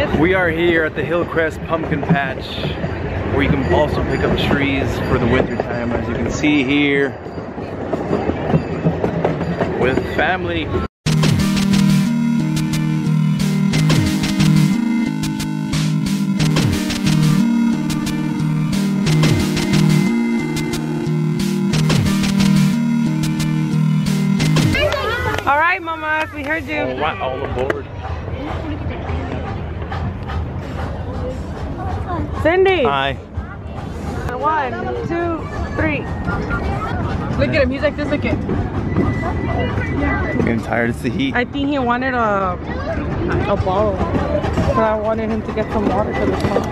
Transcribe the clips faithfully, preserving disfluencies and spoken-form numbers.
Yes. We are here at the Hillcrest Pumpkin Patch, where you can also pick up trees for the winter time, as you can see here, with family. All right, Mama, we heard you. All right, all aboard. Cindy. Hi. One, two, three. Look at him. He's like this. Look at. Getting tired. It's the heat. I think he wanted a a bottle, but I wanted him to get some water to the top.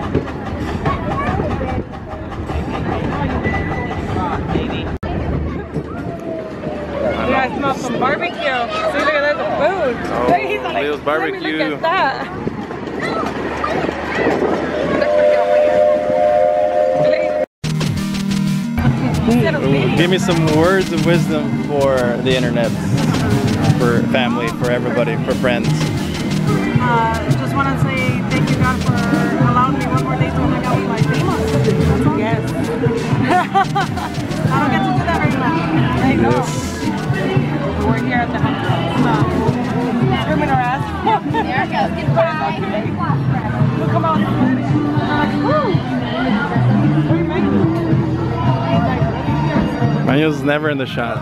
Yeah, I smell some barbecue. See, look at that, the food. Oh, Look, he's like, Leo's barbecue. Let me look at that. Ooh, give me some words of wisdom for the internet, for family, for everybody, for friends. Uh, just want to say thank you, God, for allowing me one more day to hang out with my famous. Yes. I don't get to do that very much. I know. Yes. We're here at the house. So, screaming our ass. There it goes. Goodbye. We'll come out and we're like, woo! What are you making? Manuel's never in the shot.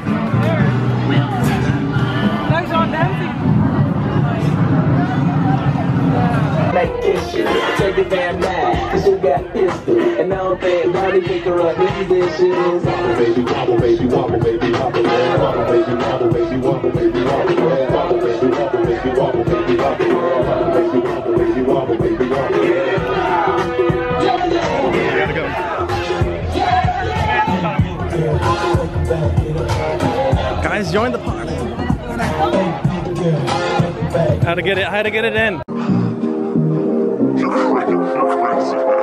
No, he's on dancing. Like kisses, take it damn mad, cause you got history. And I don't think body picker up his dishes. Wobble baby, wobble baby, wobble baby, wobble wobble baby, wobble baby, wobble baby, wobble wobble baby, wobble baby, wobble baby, wobble wobble baby, wobble baby, wobble baby, wobble. Gotta go. Guys, join the party. How to get it? How to get it in? You're crazy. You're crazy.